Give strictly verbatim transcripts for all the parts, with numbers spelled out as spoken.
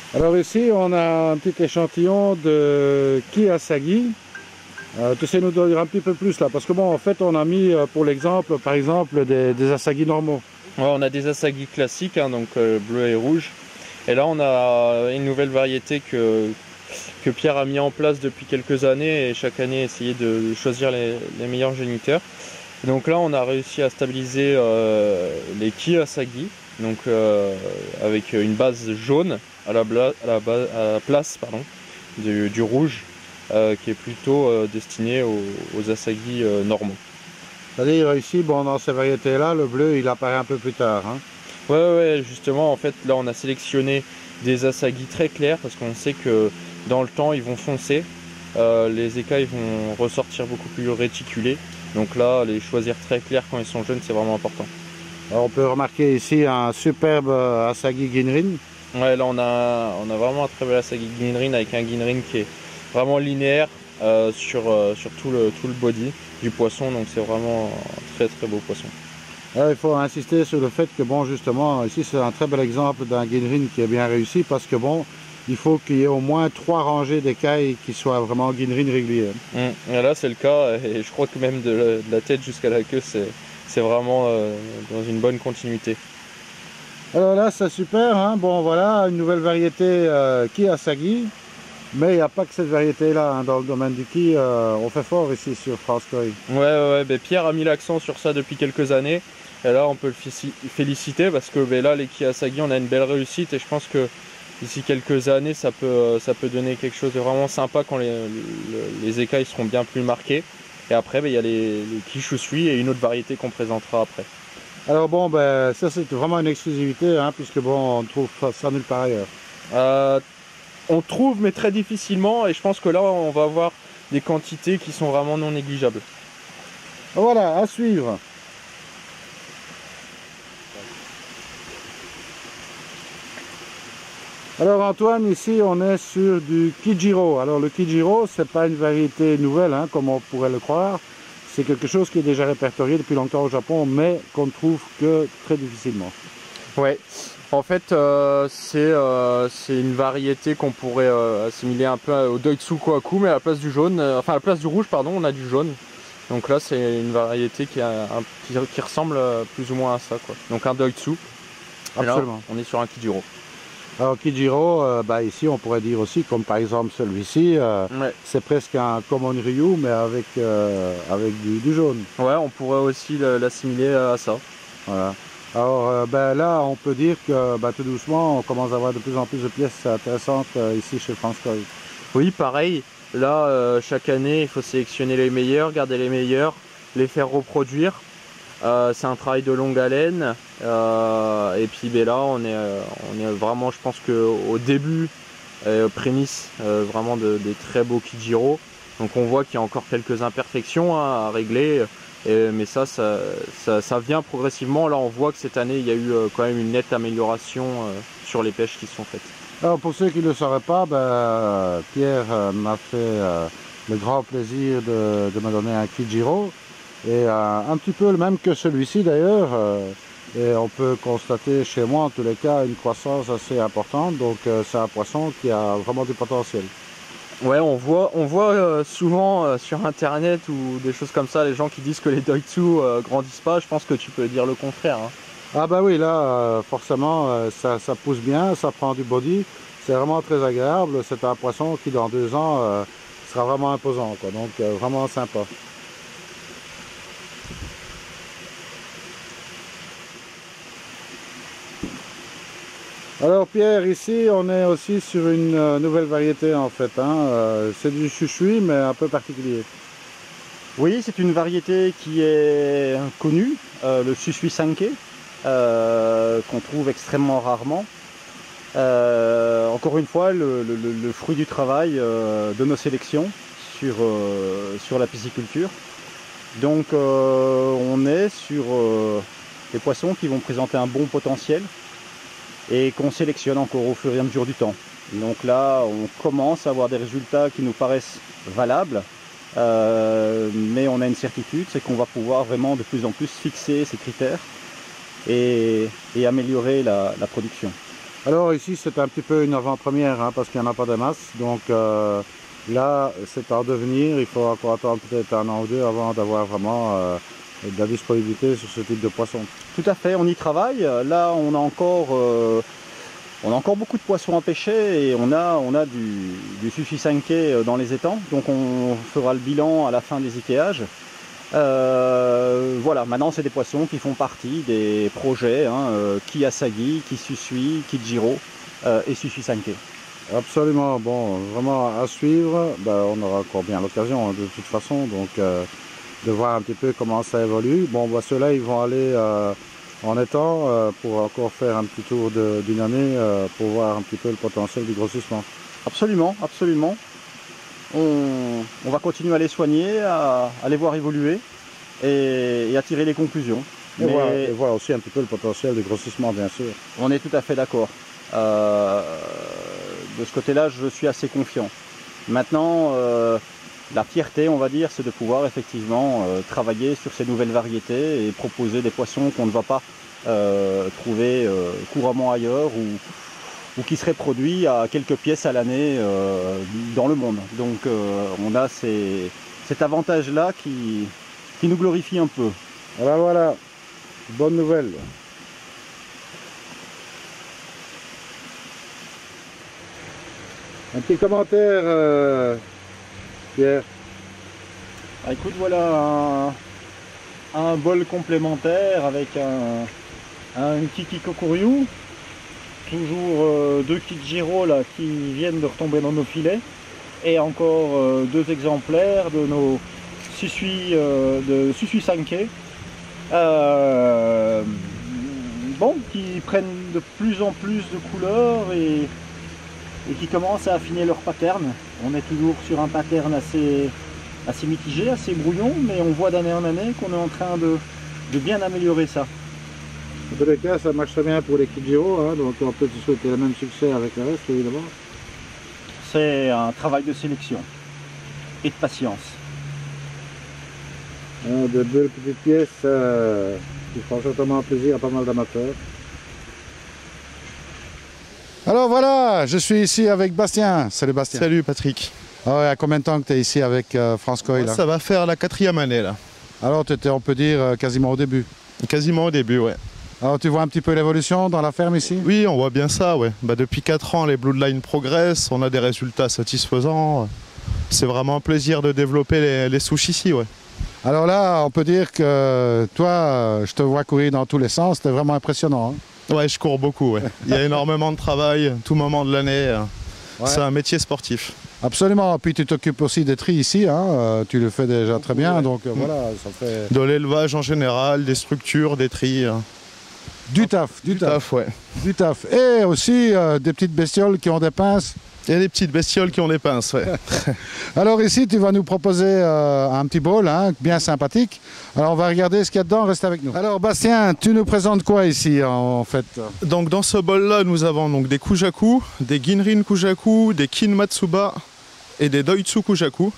Alors ici, on a un petit échantillon de Kiyasagi. Euh, tu sais nous dire un petit peu plus là, parce que bon, en fait, on a mis euh, pour l'exemple, par exemple, des, des Asagi normaux. Ouais, on a des Asagi classiques, hein, donc euh, bleu et rouge. Et là, on a une nouvelle variété que, que Pierre a mis en place depuis quelques années et chaque année essayer de choisir les, les meilleurs géniteurs. Donc là, on a réussi à stabiliser euh, les Kiyasagi, donc euh, avec une base jaune à la, bla, à la, base, à la place pardon, du, du rouge, euh, qui est plutôt euh, destiné aux, aux Asagi euh, normaux. C'est-à-dire ici, bon, dans ces variétés-là, le bleu, il apparaît un peu plus tard. Hein. Ouais, ouais, justement, en fait, là, on a sélectionné des Asagi très clairs parce qu'on sait que dans le temps, ils vont foncer. Euh, les écailles vont ressortir beaucoup plus réticulées. Donc là, les choisir très clairs quand ils sont jeunes, c'est vraiment important. Alors, on peut remarquer ici un superbe Asagi Ginrin. Ouais, là, on a, on a vraiment un très bel Asagi Ginrin avec un Ginrin qui est vraiment linéaire euh, sur, euh, sur tout, le, tout le body du poisson. Donc c'est vraiment un très très beau poisson. Alors, il faut insister sur le fait que, bon, justement, ici, c'est un très bel exemple d'un Ginrin qui est bien réussi parce que, bon, il faut qu'il y ait au moins trois rangées d'écailles qui soient vraiment Ginrin régulières. Mmh. Et là, c'est le cas, et je crois que même de la, de la tête jusqu'à la queue, c'est vraiment euh, dans une bonne continuité. Alors là, c'est super, hein. Bon, voilà, une nouvelle variété euh, Kiyasagi. Mais il n'y a pas que cette variété-là, hein. Dans le domaine du Ki, euh, on fait fort ici sur France Koi. Ouais, ouais, ouais. Ben, Pierre a mis l'accent sur ça depuis quelques années. Et là, on peut le féliciter parce que ben, là, les Kiyasagi, on a une belle réussite. Et je pense que d'ici quelques années, ça peut, ça peut donner quelque chose de vraiment sympa quand les, les, les écailles seront bien plus marquées. Et après, ben, il y a les, les Kishusui et une autre variété qu'on présentera après. Alors bon, ben, ça c'est vraiment une exclusivité, hein, puisque bon, on trouve ça nulle part ailleurs. Euh, on trouve, mais très difficilement. Et je pense que là, on va avoir des quantités qui sont vraiment non négligeables. Voilà, à suivre. Alors Antoine, ici on est sur du Kijiro. Alors le Kijiro, c'est pas une variété nouvelle, hein, comme on pourrait le croire. C'est quelque chose qui est déjà répertorié depuis longtemps au Japon, mais qu'on ne trouve que très difficilement. Ouais, en fait euh, c'est euh, une variété qu'on pourrait euh, assimiler un peu au Doitsu Kohaku, mais à la place du jaune, euh, enfin à la place du rouge pardon, on a du jaune. Donc là c'est une variété qui, a un, qui, qui ressemble plus ou moins à ça, quoi. Donc un Doitsu. Absolument. Là, on est sur un Kijiro. Alors Kijiro, euh, bah, ici on pourrait dire aussi, comme par exemple celui-ci, euh, ouais. C'est presque un Common Ryu, mais avec, euh, avec du, du jaune. Ouais, on pourrait aussi l'assimiler à ça. Voilà. Alors euh, ben, là, on peut dire que ben, tout doucement, on commence à avoir de plus en plus de pièces intéressantes euh, ici chez France Koi. Oui, pareil. Là, euh, chaque année, il faut sélectionner les meilleurs, garder les meilleurs, les faire reproduire. Euh, c'est un travail de longue haleine. Euh, et puis ben, là, on est, on est vraiment, je pense qu'au début, euh, prémisse euh, vraiment de, des très beaux Kijiro. Donc on voit qu'il y a encore quelques imperfections hein, à régler. Et, mais ça ça, ça, ça vient progressivement. Là, on voit que cette année, il y a eu euh, quand même une nette amélioration euh, sur les pêches qui sont faites. Alors, pour ceux qui ne le sauraient pas, ben, Pierre euh, m'a fait euh, le grand plaisir de, de me donner un Kijiro. Et euh, un petit peu le même que celui-ci d'ailleurs. Euh, et on peut constater chez moi, en tous les cas, une croissance assez importante. Donc, euh, c'est un poisson qui a vraiment du potentiel. Ouais, on voit, on voit euh, souvent euh, sur internet ou des choses comme ça, les gens qui disent que les Doitsu euh, grandissent pas. Je pense que tu peux dire le contraire. Hein. Ah bah oui, là, euh, forcément, euh, ça, ça pousse bien, ça prend du body. C'est vraiment très agréable. C'est un poisson qui, dans deux ans, euh, sera vraiment imposant, quoi. Donc, euh, vraiment sympa. Alors Pierre, ici on est aussi sur une euh, nouvelle variété en fait, hein. euh, c'est du Shushui mais un peu particulier. Oui, c'est une variété qui est connue, euh, le Shushui Sankei, euh, qu'on trouve extrêmement rarement. Euh, encore une fois, le, le, le fruit du travail euh, de nos sélections sur, euh, sur la pisciculture. Donc euh, on est sur euh, des poissons qui vont présenter un bon potentiel et qu'on sélectionne encore au fur et à mesure du temps. Donc là, on commence à avoir des résultats qui nous paraissent valables, euh, mais on a une certitude, c'est qu'on va pouvoir vraiment de plus en plus fixer ces critères et, et améliorer la, la production. Alors ici c'est un petit peu une avant-première hein, parce qu'il n'y en a pas de masse. Donc euh, là c'est en devenir, il faut encore attendre peut-être un an ou deux avant d'avoir vraiment euh, de la disponibilité sur ce type de poisson. Tout à fait, on y travaille. Là on a encore, euh, on a encore beaucoup de poissons à pêcher et on a, on a du, du sushi sanké dans les étangs. Donc on fera le bilan à la fin des équages. Euh, voilà, maintenant c'est des poissons qui font partie des projets hein, euh, Kiyasagi, Kisusui, Kijiro euh, et Sushi Sanké. Absolument, bon, vraiment à suivre, ben, on aura encore bien l'occasion de toute façon, donc euh, de voir un petit peu comment ça évolue. Bon, ben, ceux-là ils vont aller euh, en étang euh, pour encore faire un petit tour d'une année euh, pour voir un petit peu le potentiel du grossissement. Absolument, absolument. On, on va continuer à les soigner, à, à les voir évoluer et, et à tirer les conclusions. Et, Mais voir, et voir aussi un petit peu le potentiel de grossissement, bien sûr. On est tout à fait d'accord. Euh, de ce côté-là, je suis assez confiant. Maintenant, euh, la fierté, on va dire, c'est de pouvoir effectivement euh, travailler sur ces nouvelles variétés et proposer des poissons qu'on ne va pas euh, trouver euh, couramment ailleurs ou ou qui serait produit à quelques pièces à l'année euh, dans le monde. Donc euh, on a ces, cet avantage-là qui, qui nous glorifie un peu. Voilà, voilà, bonne nouvelle. Un petit commentaire, euh, Pierre. Ah, écoute, voilà un, un bol complémentaire avec un, un Kiki Kokuryu. Toujours euh, deux Kijiro là qui viennent de retomber dans nos filets et encore euh, deux exemplaires de nos Susui euh, de Susui Sanké euh, bon, qui prennent de plus en plus de couleurs et, et qui commencent à affiner leur pattern. On est toujours sur un pattern assez, assez mitigé, assez brouillon, mais on voit d'année en année qu'on est en train de, de bien améliorer ça. En tous les cas, ça marche très bien pour les Kijiro, hein, donc on peut te souhaiter le même succès avec le reste, évidemment. C'est un travail de sélection et de patience. Hein, de belles petites pièces euh, qui font certainement plaisir à pas mal d'amateurs. Alors voilà, je suis ici avec Bastien. Salut Bastien. Salut Patrick. Ah ouais, à combien de temps que tu es ici avec euh, France Koi là? Ça va faire la quatrième année là. Alors tu étais, on peut dire, euh, quasiment au début. Quasiment au début, ouais. Alors tu vois un petit peu l'évolution dans la ferme ici? Oui, on voit bien ça, ouais. Bah, depuis quatre ans, les Bloodline progressent, on a des résultats satisfaisants. C'est vraiment un plaisir de développer les, les souches ici, ouais. Alors là, on peut dire que toi, je te vois courir dans tous les sens, c'était vraiment impressionnant. Hein? Ouais, je cours beaucoup, ouais. Il y a énormément de travail, tout moment de l'année. Ouais. C'est un métier sportif. Absolument, puis tu t'occupes aussi des tris ici, hein. euh, tu le fais déjà très bien, ouais. donc euh, mmh. voilà, ça fait... De l'élevage en général, des structures, des tris. Du taf, du, du taf. taf, ouais. Du taf. Et aussi euh, des petites bestioles qui ont des pinces. Et des petites bestioles qui ont des pinces, ouais. Alors ici, tu vas nous proposer euh, un petit bol, hein, bien sympathique. Alors on va regarder ce qu'il y a dedans, reste avec nous. Alors Bastien, tu nous présentes quoi ici en fait? Donc dans ce bol-là, nous avons donc des Kujaku, des Ginrin Kujaku, des Kin Matsuba et des Doitsu Kujaku.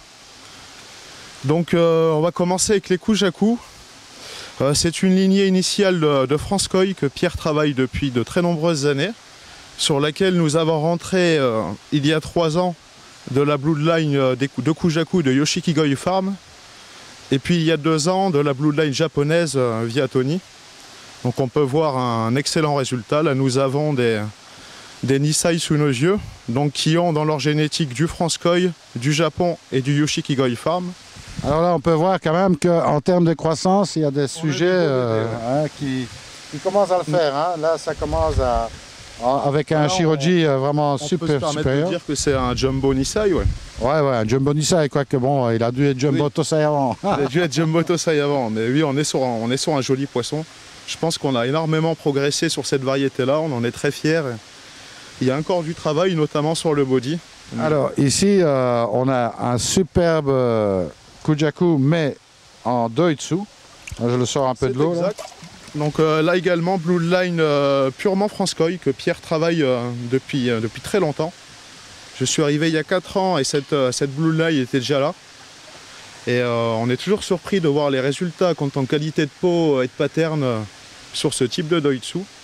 Donc euh, on va commencer avec les Kujaku. Euh, C'est une lignée initiale de, de France Koi que Pierre travaille depuis de très nombreuses années, sur laquelle nous avons rentré euh, il y a trois ans de la Bloodline euh, de Kujaku de Yoshikigoi Farm, et puis il y a deux ans de la Bloodline japonaise euh, via Tony. Donc on peut voir un excellent résultat. Là nous avons des, des Nisai sous nos yeux, donc qui ont dans leur génétique du France Koi, du Japon et du Yoshikigoi Farm. Alors là, on peut voir quand même qu'en termes de croissance, il y a des on sujets euh, hein, qui, qui commencent à le faire. Hein. Là, ça commence à, avec un Alors, Shiroji on, vraiment on super peut se permettre supérieur. de dire que c'est un Jumbo Nisai, ouais. Ouais, ouais, un Jumbo Nisai, quoique bon, il a dû être Jumbo oui. Tosai avant. Il a dû être Jumbo Tosai avant, mais oui, on est sur un, on est sur un joli poisson. Je pense qu'on a énormément progressé sur cette variété-là, on en est très fiers. Il y a encore du travail, notamment sur le body. Alors ici, euh, on a un superbe euh, Kujaku, mais en Doitsu. Je le sors un peu de l'eau. Donc euh, là également, Bloodline euh, purement France Koi, que Pierre travaille euh, depuis, euh, depuis très longtemps. Je suis arrivé il y a quatre ans et cette, euh, cette Bloodline était déjà là. Et euh, on est toujours surpris de voir les résultats quant en qualité de peau et de pattern euh, sur ce type de Doitsu.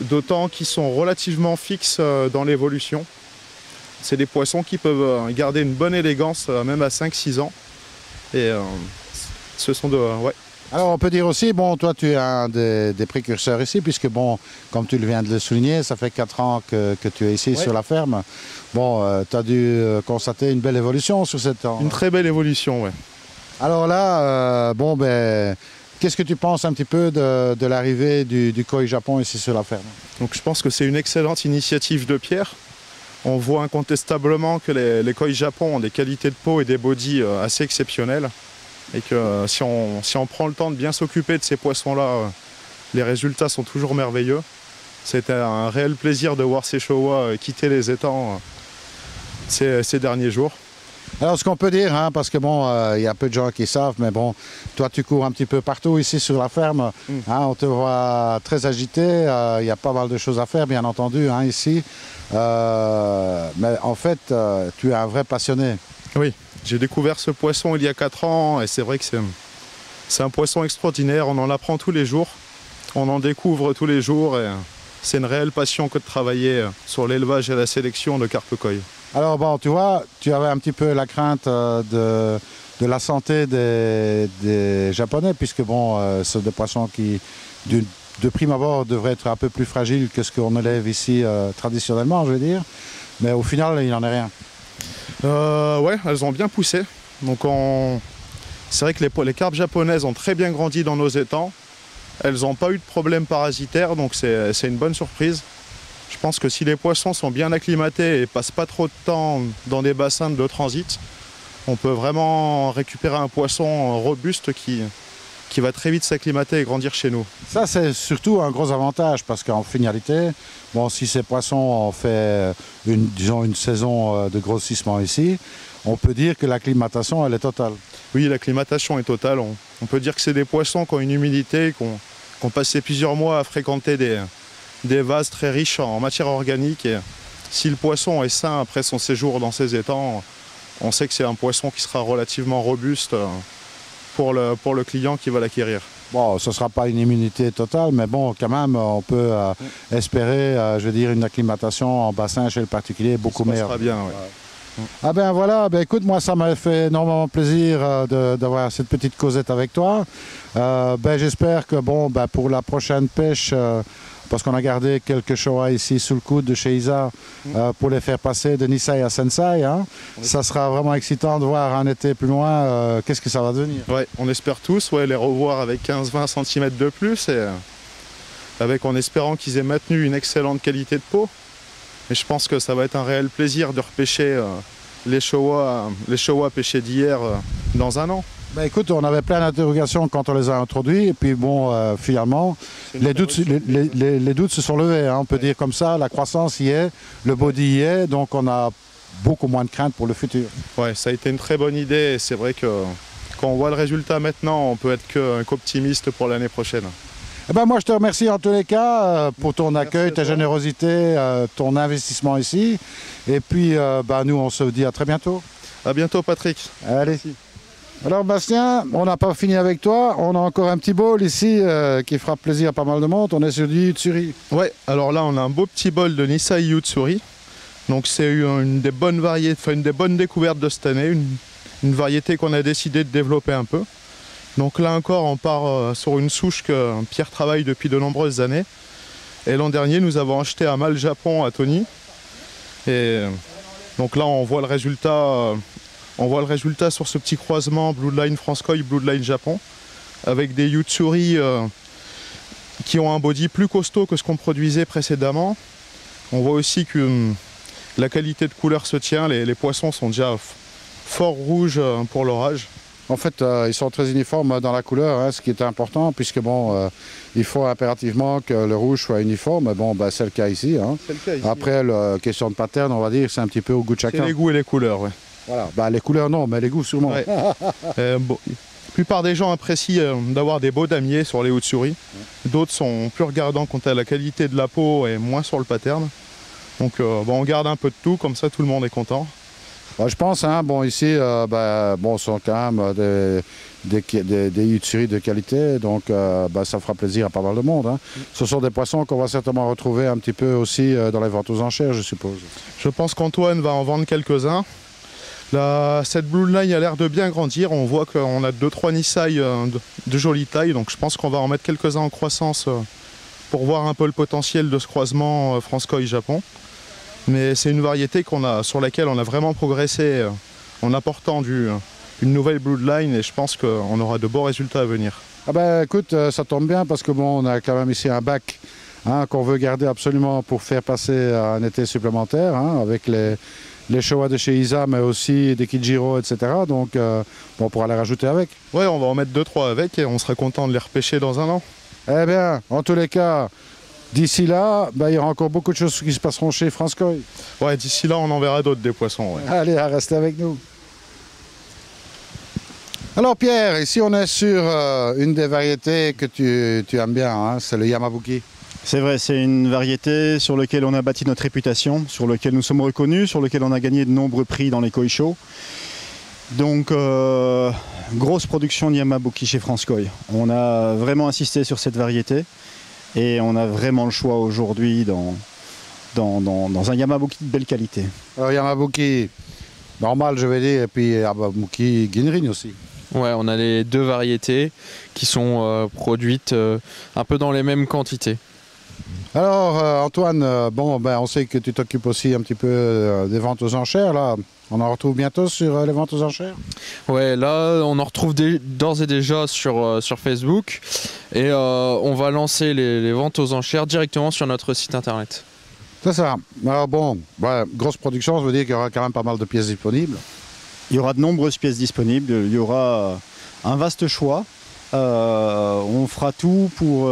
d'autant qu'ils sont relativement fixes euh, dans l'évolution. C'est des poissons qui peuvent euh, garder une bonne élégance euh, même à cinq six ans. Et euh, ce sont de... Euh, ouais. Alors on peut dire aussi, bon, toi tu es un des, des précurseurs ici, puisque bon, comme tu le viens de le souligner, ça fait quatre ans que, que tu es ici, ouais, sur la ferme. Bon, euh, tu as dû euh, constater une belle évolution sur cette temps. Une très belle évolution, ouais. Alors là, euh, bon, ben, qu'est-ce que tu penses un petit peu de, de l'arrivée du, du koi Japon ici sur la ferme? Donc je pense que c'est une excellente initiative de Pierre. On voit incontestablement que les, les koi Japon ont des qualités de peau et des bodies euh, assez exceptionnelles. Et que euh, si, on, si on prend le temps de bien s'occuper de ces poissons-là, euh, les résultats sont toujours merveilleux. C'était un réel plaisir de voir ces Showa euh, quitter les étangs euh, ces, ces derniers jours. Alors ce qu'on peut dire, hein, parce que bon, il euh, y a peu de gens qui savent, mais bon, toi tu cours un petit peu partout ici sur la ferme, mm. hein, on te voit très agité, il euh, y a pas mal de choses à faire bien entendu hein, ici, euh, mais en fait euh, tu es un vrai passionné. Oui, j'ai découvert ce poisson il y a quatre ans et c'est vrai que c'est un poisson extraordinaire, on en apprend tous les jours, on en découvre tous les jours et c'est une réelle passion que de travailler sur l'élevage et la sélection de carpe koi. Alors bon, tu vois, tu avais un petit peu la crainte euh, de, de la santé des, des Japonais, puisque bon, euh, c'est des poissons qui, de, de prime abord, devraient être un peu plus fragiles que ce qu'on élève ici euh, traditionnellement, je veux dire. Mais au final, il n'en est rien. Euh, ouais, elles ont bien poussé. Donc on... c'est vrai que les, les carpes japonaises ont très bien grandi dans nos étangs. Elles n'ont pas eu de problème parasitaire, donc c'est une bonne surprise. Je pense que si les poissons sont bien acclimatés et passent pas trop de temps dans des bassins de transit, on peut vraiment récupérer un poisson robuste qui, qui va très vite s'acclimater et grandir chez nous. Ça, c'est surtout un gros avantage parce qu'en finalité, bon, si ces poissons ont fait une, disons, une saison de grossissement ici, on peut dire que l'acclimatation, elle est totale. Oui, l'acclimatation est totale. On, on peut dire que c'est des poissons qui ont une humidité, qui ont, qui ont passé plusieurs mois à fréquenter des... des vases très riches en matière organique et si le poisson est sain après son séjour dans ces étangs, on sait que c'est un poisson qui sera relativement robuste pour le, pour le client qui va l'acquérir. Bon, ce ne sera pas une immunité totale, mais bon, quand même, on peut euh, espérer, euh, je veux dire, une acclimatation en bassin chez le particulier beaucoup meilleure. Ça sera bien, oui. Ouais. Ah ben voilà, ben écoute, moi ça m'a fait énormément plaisir euh, d'avoir cette petite causette avec toi. Euh, ben, j'espère que bon, ben, pour la prochaine pêche, euh, parce qu'on a gardé quelques Showa ici sous le coude de chez Isa euh, pour les faire passer de Nisei à Sensei. Hein. Ça sera vraiment excitant de voir un été plus loin euh, qu'est-ce que ça va devenir. Ouais, on espère tous ouais, les revoir avec quinze à vingt centimètres de plus et euh, avec, en espérant qu'ils aient maintenu une excellente qualité de peau. Et je pense que ça va être un réel plaisir de repêcher euh, les Showa, les Showa pêchés d'hier euh, dans un an. Ben écoute, on avait plein d'interrogations quand on les a introduits, et puis bon, euh, finalement, les doutes, les, les, les, les doutes se sont levés, hein, on peut ouais. dire comme ça, la croissance y est, le body y est, donc on a beaucoup moins de crainte pour le futur. Ouais, ça a été une très bonne idée, et c'est vrai que quand on voit le résultat maintenant, on peut être qu'optimiste pour l'année prochaine. Eh ben moi je te remercie en tous les cas euh, pour ton accueil, ta générosité, euh, ton investissement ici, et puis euh, ben, nous on se dit à très bientôt. À bientôt Patrick. Allez. Merci. Alors Bastien, on n'a pas fini avec toi, on a encore un petit bol ici euh, qui fera plaisir à pas mal de monde, on est sur du Utsuri. Ouais, alors là on a un beau petit bol de Nisei Utsuri, donc c'est une des bonnes variétés, enfin une des bonnes découvertes de cette année, une, une variété qu'on a décidé de développer un peu. Donc là encore on part euh, sur une souche que Pierre travaille depuis de nombreuses années, et l'an dernier nous avons acheté un mâle Japon à Tony, et donc là on voit le résultat... Euh, On voit le résultat sur ce petit croisement Bloodline France Koi, Bloodline Japon, avec des Utsuri euh, qui ont un body plus costaud que ce qu'on produisait précédemment. On voit aussi que hum, la qualité de couleur se tient, les, les poissons sont déjà fort rouges euh, pour leur âge. En fait, euh, ils sont très uniformes dans la couleur, hein, ce qui est important, puisque bon, euh, il faut impérativement que le rouge soit uniforme. Bon, bah, c'est le cas ici. Hein. Le cas ici. Après, la question de pattern, on va dire, c'est un petit peu au goût de chacun. C'est les goûts et les couleurs, ouais. Voilà, bah, les couleurs non, mais les goûts sûrement. Ouais. euh, bon, la plupart des gens apprécient euh, d'avoir des beaux damiers sur les Utsuri. Ouais. D'autres sont plus regardants quant à la qualité de la peau et moins sur le pattern. Donc euh, bon, on garde un peu de tout, comme ça tout le monde est content. Bah, je pense, hein, bon, ici, euh, bah, bon, ce sont quand même des, des, des, des Utsuri de qualité, donc euh, bah, ça fera plaisir à pas mal de monde. Hein. Ce sont des poissons qu'on va certainement retrouver un petit peu aussi euh, dans les ventes aux enchères, je suppose. Je pense qu'Antoine va en vendre quelques-uns. Là, cette Blue Line a l'air de bien grandir. On voit qu'on a deux trois Nisai euh, de, de jolie taille, donc je pense qu'on va en mettre quelques-uns en croissance euh, pour voir un peu le potentiel de ce croisement euh, France-Koi-Japon. Mais c'est une variété qu'on a, sur laquelle on a vraiment progressé euh, en apportant du, euh, une nouvelle Bloodline, et je pense qu'on aura de beaux résultats à venir. Ah ben écoute, euh, ça tombe bien parce que bon, on a quand même ici un bac hein, qu'on veut garder absolument pour faire passer un été supplémentaire hein, avec les, les Showa de chez Isa, mais aussi des Kijiro, et cetera. Donc euh, bon, on pourra les rajouter avec. Ouais, on va en mettre deux trois avec et on sera content de les repêcher dans un an. Eh bien, en tous les cas, d'ici là, ben, il y aura encore beaucoup de choses qui se passeront chez France Koi. Ouais, d'ici là, on en verra d'autres des poissons. Ouais. Allez, restez avec nous. Alors Pierre, ici on est sur euh, une des variétés que tu, tu aimes bien, hein, c'est le Yamabuki. C'est vrai, c'est une variété sur laquelle on a bâti notre réputation, sur laquelle nous sommes reconnus, sur laquelle on a gagné de nombreux prix dans les Koi Show. Donc, euh, grosse production de Yamabuki chez France Koi. On a vraiment insisté sur cette variété et on a vraiment le choix aujourd'hui dans, dans, dans, dans un Yamabuki de belle qualité. Alors Yamabuki normal je vais dire, et puis Yamabuki Ginrin aussi. Ouais, on a les deux variétés qui sont euh, produites euh, un peu dans les mêmes quantités. Alors euh, Antoine, euh, bon, ben, on sait que tu t'occupes aussi un petit peu euh, des ventes aux enchères. Là. On en retrouve bientôt sur euh, les ventes aux enchères? Ouais, là on en retrouve d'ores et déjà sur, euh, sur Facebook et euh, on va lancer les, les ventes aux enchères directement sur notre site internet. C'est ça. Alors bon, ouais, grosse production, ça veut dire qu'il y aura quand même pas mal de pièces disponibles. Il y aura de nombreuses pièces disponibles, il y aura un vaste choix. Euh, on fera tout pour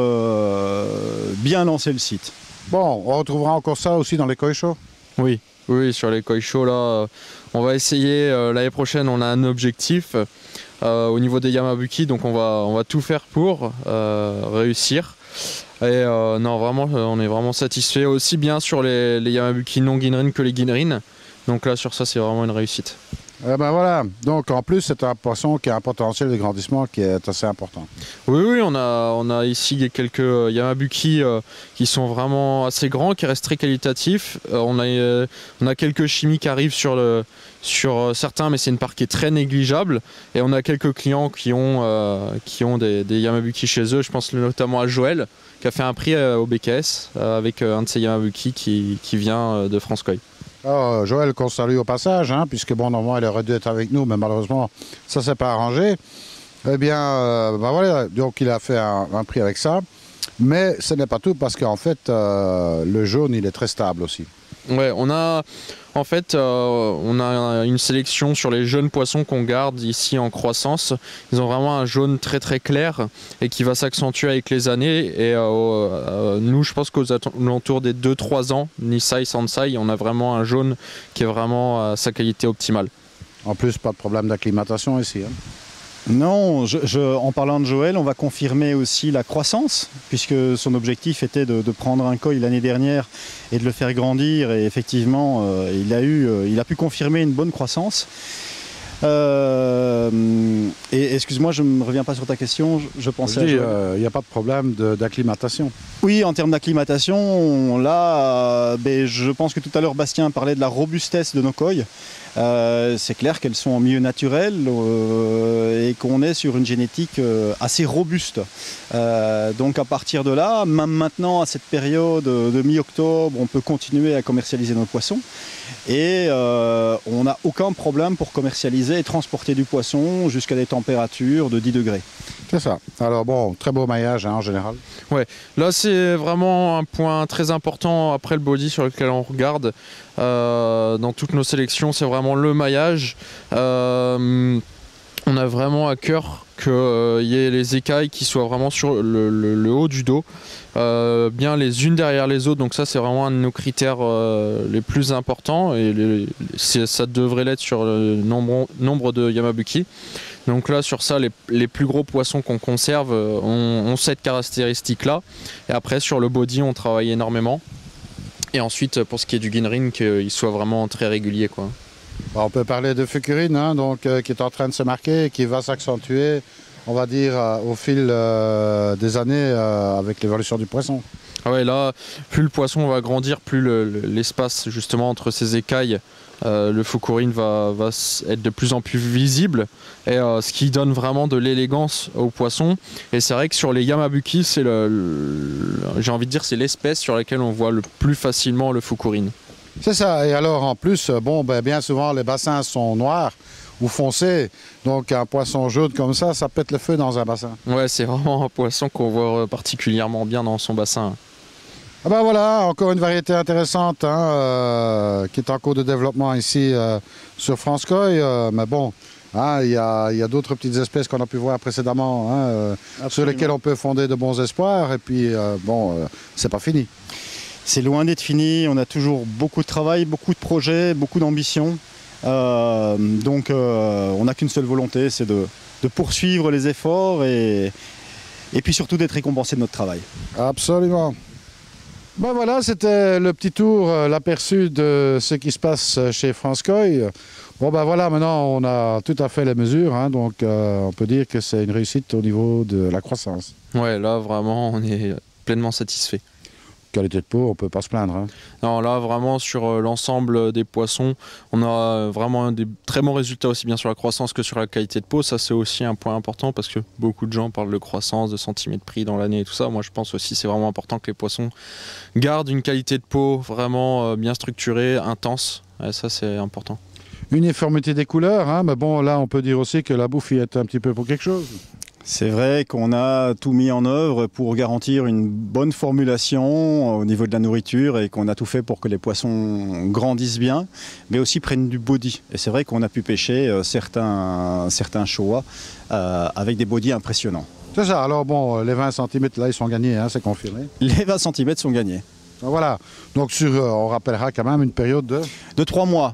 euh, bien lancer le site. Bon, on retrouvera encore ça aussi dans les Koi Show? Oui, oui, sur les Koi Show, là, on va essayer, euh, l'année prochaine, on a un objectif euh, au niveau des Yamabuki, donc on va, on va tout faire pour euh, réussir. Et euh, non, vraiment, on est vraiment satisfait, aussi bien sur les, les Yamabuki non Ginrin que les Ginrin. Donc là, sur ça, c'est vraiment une réussite. Eh ben voilà, donc en plus c'est un poisson qui a un potentiel de grandissement qui est assez important. Oui, oui, on a, on a ici quelques Yamabuki euh, qui sont vraiment assez grands, qui restent très qualitatifs. Euh, on, a, euh, on a quelques chimies qui arrivent sur, le, sur certains, mais c'est une part qui est très négligeable. Et on a quelques clients qui ont, euh, qui ont des, des Yamabuki chez eux. Je pense notamment à Joël, qui a fait un prix euh, au B K S euh, avec euh, un de ses Yamabuki qui, qui vient euh, de France Koi. Alors, Joël, qu'on salue au passage, hein, puisque bon, normalement, il aurait dû être avec nous, mais malheureusement, ça ne s'est pas arrangé. Eh bien, euh, ben voilà, donc il a fait un, un prix avec ça. Mais ce n'est pas tout, parce qu'en fait, euh, le jaune, il est très stable aussi. Ouais, on a en fait euh, on a une sélection sur les jeunes poissons qu'on garde ici en croissance. Ils ont vraiment un jaune très très clair et qui va s'accentuer avec les années. Et euh, euh, nous, je pense qu'aux alentours des deux trois ans, Nisai, Sansai, on a vraiment un jaune qui est vraiment à sa qualité optimale. En plus, pas de problème d'acclimatation ici. Hein. Non, je, je, en parlant de Joël, on va confirmer aussi la croissance, puisque son objectif était de, de prendre un koi l'année dernière et de le faire grandir, et effectivement, euh, il, a eu, euh, il a pu confirmer une bonne croissance. Euh, et excuse-moi, je ne reviens pas sur ta question, je, je pensais il n'y euh, a pas de problème d'acclimatation. Oui, en termes d'acclimatation, là, euh, ben, je pense que tout à l'heure Bastien parlait de la robustesse de nos koi. Euh, c'est clair qu'elles sont en milieu naturel euh, et qu'on est sur une génétique euh, assez robuste. Euh, donc à partir de là, même maintenant à cette période de mi-octobre, on peut continuer à commercialiser nos poissons et euh, on n'a aucun problème pour commercialiser et transporter du poisson jusqu'à des températures de dix degrés. C'est ça. Alors bon, très beau maillage hein, en général. Ouais, là c'est vraiment un point très important après le body sur lequel on regarde. Euh, dans toutes nos sélections, c'est vraiment le maillage. Euh, on a vraiment à cœur qu'il euh, y ait les écailles qui soient vraiment sur le, le, le haut du dos, euh, bien les unes derrière les autres. Donc ça, c'est vraiment un de nos critères euh, les plus importants et les, ça devrait l'être sur le nombre, nombre de Yamabuki. Donc là, sur ça, les, les plus gros poissons qu'on conserve ont, ont cette caractéristique-là. Et après, sur le body, on travaille énormément. Et ensuite, pour ce qui est du Ginrin, qu'il soit vraiment très régulier, quoi. On peut parler de fucurine, hein, donc, euh, qui est en train de se marquer et qui va s'accentuer, on va dire, euh, au fil euh, des années euh, avec l'évolution du poisson. Ah ouais, là, plus le poisson va grandir, plus l'espace le, justement entre ses écailles, euh, le fucurine va, va être de plus en plus visible, et euh, ce qui donne vraiment de l'élégance au poisson. Et c'est vrai que sur les yamabuki, c'est le, le j'ai envie de dire, c'est l'espèce sur laquelle on voit le plus facilement le fucurine. C'est ça, et alors en plus, bon, ben, bien souvent les bassins sont noirs ou foncés, donc un poisson jaune comme ça, ça pète le feu dans un bassin. Ouais, c'est vraiment un poisson qu'on voit particulièrement bien dans son bassin. Ah ben voilà, encore une variété intéressante hein, euh, qui est en cours de développement ici euh, sur Franskoy, euh, mais bon, hein, il y a, y a d'autres petites espèces qu'on a pu voir précédemment, hein, euh, sur lesquelles on peut fonder de bons espoirs, et puis euh, bon, euh, c'est pas fini. C'est loin d'être fini, on a toujours beaucoup de travail, beaucoup de projets, beaucoup d'ambition. Euh, donc euh, on n'a qu'une seule volonté, c'est de, de poursuivre les efforts et, et puis surtout d'être récompensé de notre travail. Absolument. Ben voilà, c'était le petit tour, euh, l'aperçu de ce qui se passe chez Franskoy. Bon ben voilà, maintenant on a tout à fait les mesures, hein, donc euh, on peut dire que c'est une réussite au niveau de la croissance. Ouais, là vraiment on est pleinement satisfait. Qualité de peau, on peut pas se plaindre. Hein. Non, là vraiment sur l'ensemble des poissons, on a vraiment des très bons résultats aussi bien sur la croissance que sur la qualité de peau. Ça c'est aussi un point important parce que beaucoup de gens parlent de croissance, de centimètres pris dans l'année et tout ça. Moi je pense aussi que c'est vraiment important que les poissons gardent une qualité de peau vraiment bien structurée, intense. Et ça c'est important. Uniformité des couleurs, hein, mais bon là on peut dire aussi que la bouffe y est un petit peu pour quelque chose. C'est vrai qu'on a tout mis en œuvre pour garantir une bonne formulation au niveau de la nourriture et qu'on a tout fait pour que les poissons grandissent bien, mais aussi prennent du body. Et c'est vrai qu'on a pu pêcher certains, certains showa euh, avec des bodys impressionnants. C'est ça, alors bon, les vingt centimètres là ils sont gagnés, hein, c'est confirmé. Les vingt centimètres sont gagnés. Voilà, donc sur, euh, on rappellera quand même une période de... De trois mois.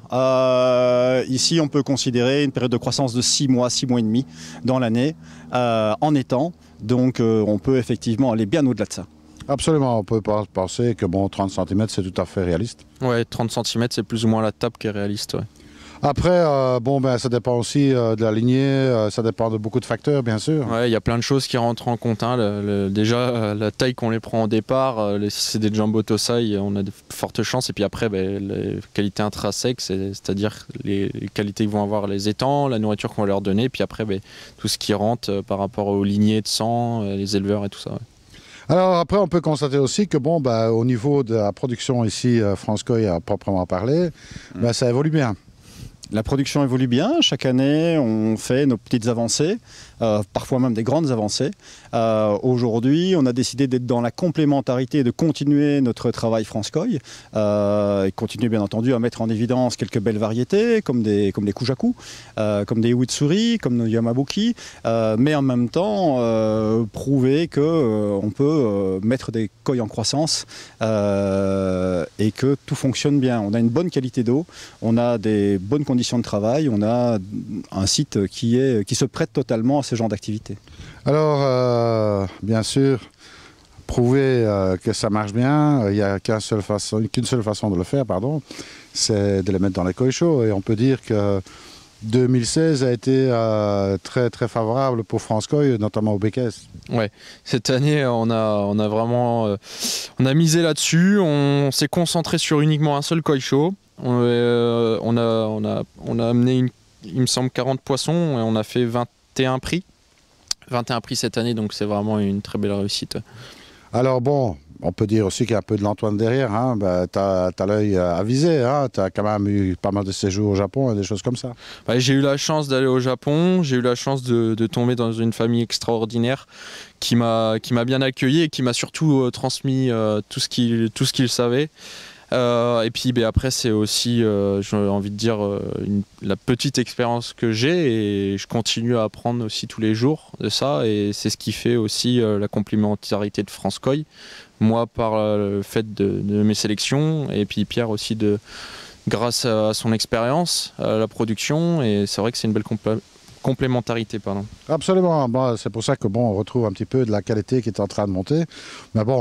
Euh, ici, on peut considérer une période de croissance de six mois, six mois et demi dans l'année, euh, en étang. Donc, euh, on peut effectivement aller bien au-delà de ça. Absolument, on peut penser que bon, trente centimètres, c'est tout à fait réaliste. Ouais, trente centimètres, c'est plus ou moins la table qui est réaliste, ouais. Après, euh, bon, ben, ça dépend aussi euh, de la lignée, euh, ça dépend de beaucoup de facteurs, bien sûr. Ouais, il y a plein de choses qui rentrent en compte. Hein. Le, le, déjà, euh, la taille qu'on les prend au départ, euh, les, si c'est des Jumbo Tosai, on a de fortes chances. Et puis après, ben, les qualités intrinsèques, c'est-à-dire les, les qualités que vont avoir les étangs, la nourriture qu'on va leur donner. Puis après, ben, tout ce qui rentre euh, par rapport aux lignées de sang, euh, les éleveurs et tout ça. Ouais. Alors après, on peut constater aussi que bon, ben, au niveau de la production ici, euh, Franskoy à proprement parler, mmh. ben, ça évolue bien. La production évolue bien, chaque année on fait nos petites avancées, euh, parfois même des grandes avancées. Euh, Aujourd'hui on a décidé d'être dans la complémentarité et de continuer notre travail Franskoy, euh, et continuer bien entendu à mettre en évidence quelques belles variétés comme des, comme des kujaku, euh, comme des uitsuri, comme nos yamabuki, euh, mais en même temps euh, prouver qu'on euh, peut euh, mettre des koi en croissance euh, et que tout fonctionne bien. On a une bonne qualité d'eau, on a des bonnes conditions conditions de travail, on a un site qui, est, qui se prête totalement à ce genre d'activité. Alors, euh, bien sûr, prouver euh, que ça marche bien, il n'y a qu'une seule façon, qu'une seule façon de le faire, pardon, c'est de les mettre dans les koi show. Et on peut dire que deux mille seize a été euh, très très favorable pour Franskoy, notamment au Békesse. Ouais, cette année on a, on a vraiment euh, on a misé là-dessus, on s'est concentré sur uniquement un seul koi show. On, euh, on, a, on, a, on a amené, une, il me semble, quarante poissons et on a fait vingt et un prix. vingt et un prix cette année, donc c'est vraiment une très belle réussite. Alors bon, on peut dire aussi qu'il y a un peu de l'Antoine derrière. Hein. Ben, tu as, as l'œil avisé, hein. Tu as quand même eu pas mal de séjours au Japon et des choses comme ça. Ouais, j'ai eu la chance d'aller au Japon, j'ai eu la chance de, de tomber dans une famille extraordinaire qui m'a bien accueilli et qui m'a surtout euh, transmis euh, tout ce qu'il tout ce qu'il savait. Euh, et puis ben, après c'est aussi, euh, j'ai envie de dire, euh, une, la petite expérience que j'ai et je continue à apprendre aussi tous les jours de ça et c'est ce qui fait aussi euh, la complémentarité de Franskoy. Moi par euh, le fait de, de mes sélections et puis Pierre aussi de, grâce à son expérience, à la production et c'est vrai que c'est une belle complémentarité. Complémentarité, pardon. Absolument, bon, c'est pour ça que bon, on retrouve un petit peu de la qualité qui est en train de monter. Mais bon,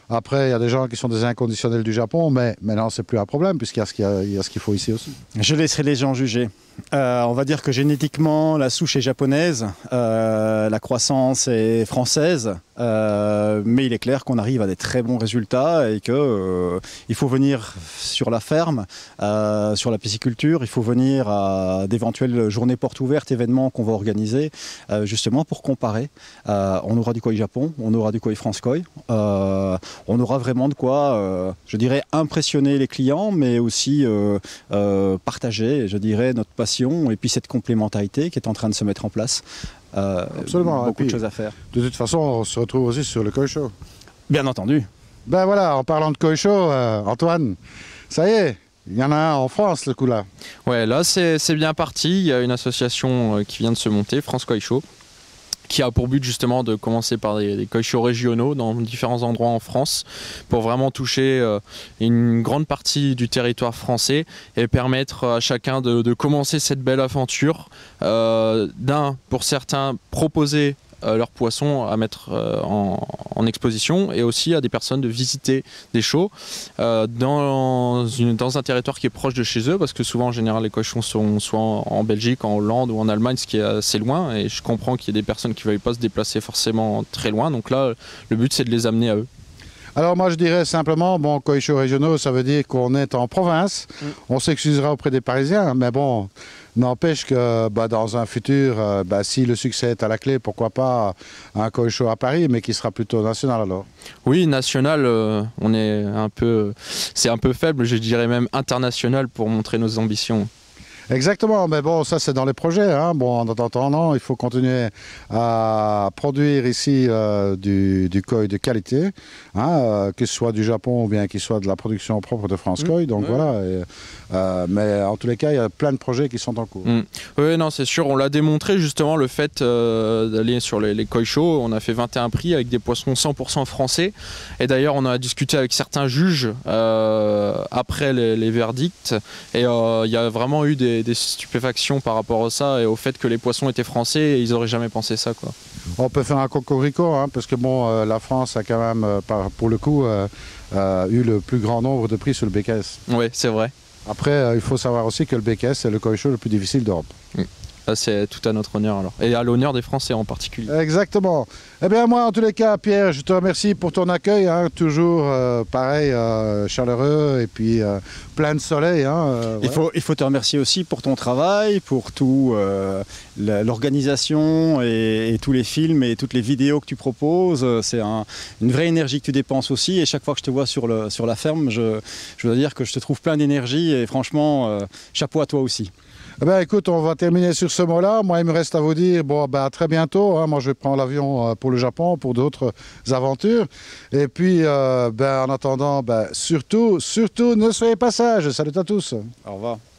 Après, il y a des gens qui sont des inconditionnels du Japon, mais maintenant, c'est plus un problème, puisqu'il y a ce qu'il y a, il y a ce qu'il faut ici aussi. Je laisserai les gens juger. Euh, on va dire que génétiquement, la souche est japonaise, euh, la croissance est française, euh, mais il est clair qu'on arrive à des très bons résultats et qu'il euh, faut venir sur la ferme, euh, sur la pisciculture, il faut venir à d'éventuelles journées portes ouvertes, événements qu'on va organiser, euh, justement pour comparer. Euh, on aura du koi Japon, on aura du koi France Koi, euh, on aura vraiment de quoi, euh, je dirais, impressionner les clients, mais aussi euh, euh, partager, je dirais, notre passion et puis cette complémentarité qui est en train de se mettre en place. Euh, Absolument. Beaucoup puis, de choses à faire. De toute façon, on se retrouve aussi sur le Koi Show. Bien entendu. Ben voilà, en parlant de Koi Show, euh, Antoine, ça y est, il y en a un en France, le coup là. Ouais, là c'est bien parti. Il y a une association qui vient de se monter, France Koi Show, qui a pour but justement de commencer par des, des koi shows régionaux dans différents endroits en France pour vraiment toucher euh, une grande partie du territoire français et permettre à chacun de, de commencer cette belle aventure. Euh, D'un, pour certains, proposer euh, leurs poissons à mettre euh, en, en exposition et aussi à des personnes de visiter des shows euh, dans, une, dans un territoire qui est proche de chez eux, parce que souvent en général les cochons sont soit en, en Belgique, en Hollande ou en Allemagne, ce qui est assez loin, et je comprends qu'il y ait des personnes qui ne veuillent pas se déplacer forcément très loin, donc là le but c'est de les amener à eux. Alors moi je dirais simplement, bon, Koi Show régionaux, ça veut dire qu'on est en province, mmh. On s'excusera auprès des Parisiens, mais bon, n'empêche que bah, dans un futur, euh, bah, si le succès est à la clé, pourquoi pas un Koi Show à Paris, mais qui sera plutôt national alors. Oui, national, euh, on est un peu, c'est un peu faible, je dirais même international pour montrer nos ambitions. Exactement, mais bon, ça c'est dans les projets. Hein. Bon, en attendant, il faut continuer à produire ici euh, du, du koi de qualité, hein, euh, que ce soit du Japon ou bien qu'il soit de la production propre de France Koi. Mmh, donc ouais. Voilà. Et, euh, mais en tous les cas, il y a plein de projets qui sont en cours. Mmh. Oui, non, c'est sûr. On l'a démontré justement le fait euh, d'aller sur les, les koi shows. On a fait vingt et un prix avec des poissons cent pour cent français. Et d'ailleurs, on a discuté avec certains juges euh, après les, les verdicts. Et il euh, y a vraiment eu des des stupéfactions par rapport à ça et au fait que les poissons étaient français et ils n'auraient jamais pensé ça, quoi. On peut faire un cocorico, hein, parce que bon, euh, la France a quand même, euh, par, pour le coup, euh, euh, eu le plus grand nombre de prix sur le B K S. Oui, c'est vrai. Après, euh, il faut savoir aussi que le B K S, c'est le koi show le plus difficile d'Europe. Mmh. C'est tout à notre honneur alors. Et à l'honneur des Français en particulier. Exactement. Eh bien moi en tous les cas Pierre, je te remercie pour ton accueil, hein, toujours euh, pareil, euh, chaleureux et puis euh, plein de soleil. Hein, euh, il, ouais. faut, il faut te remercier aussi pour ton travail, pour tout euh, l'organisation et, et tous les films et toutes les vidéos que tu proposes. C'est un, une vraie énergie que tu dépenses aussi et chaque fois que je te vois sur, le, sur la ferme, je, je dois dire que je te trouve plein d'énergie et franchement, euh, chapeau à toi aussi. Eh ben, écoute, on va terminer sur ce mot-là. Moi, il me reste à vous dire, bon, ben, à très bientôt. Hein. Moi, je vais prendre l'avion pour le Japon, pour d'autres aventures. Et puis, euh, ben, en attendant, ben, surtout, surtout, ne soyez pas sages. Salut à tous. Au revoir.